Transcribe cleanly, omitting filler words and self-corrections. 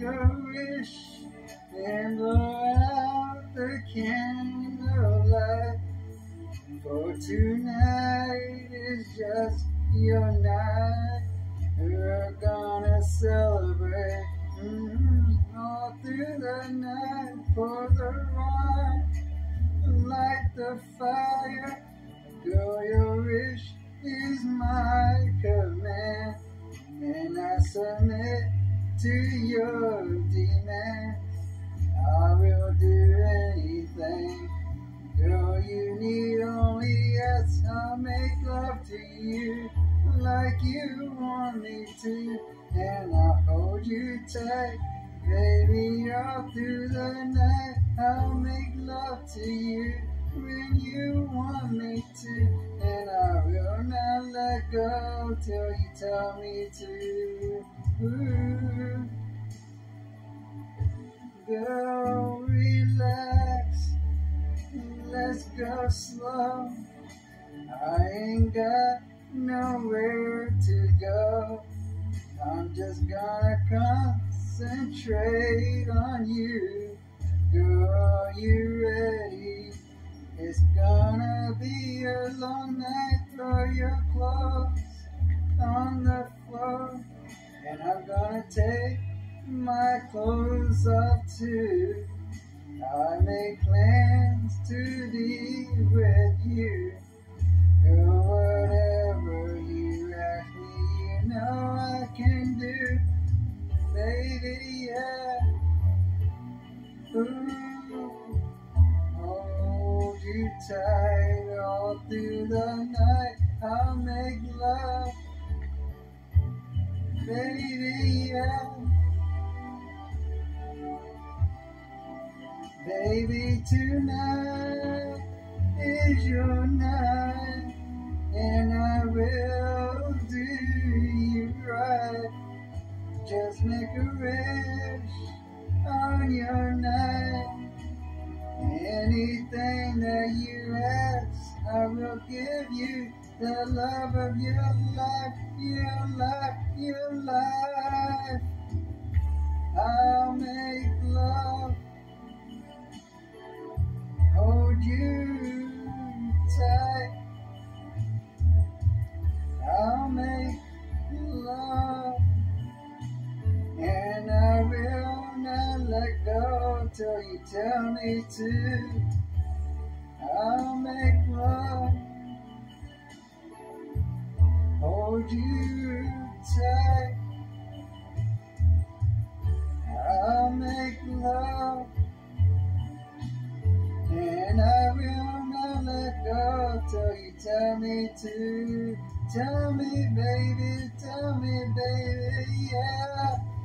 a wish and blow out the candlelight. For tonight is just your night. We're gonna celebrate all through the night. Pour the wine, light the fire. Girl, your wish is my command, and I submit to your demands. I will do anything. Girl, you need only ask. I'll make love to you like you want me to, and I'll hold you tight, baby, all through the night. I'll make love to you when you want me to, and I will not let go till you tell me to. Ooh. Girl, relax, let's go slow. I ain't got nowhere to go. I'm just gonna concentrate on you. Girl, you ready? It's gonna be a long night. Throw your clothes on the floor, and I'm gonna take my clothes off too. I make plans to be with you. Girl, whatever you ask me, you know I can do. Baby, yeah. Ooh. Hold you tight all through the night. I'll make love. Baby, yeah. Baby, tonight is your night, and I will do you right. Just make a wish on your night. Anything that you ask, I will give you. The love of your life, your life, your life. I'll make love, hold you tight. I'll make love, and I will not let go till you tell me to. I'll make love, hold you tight. I'll make love, and I will not let go till you tell me to. Tell me, baby, yeah.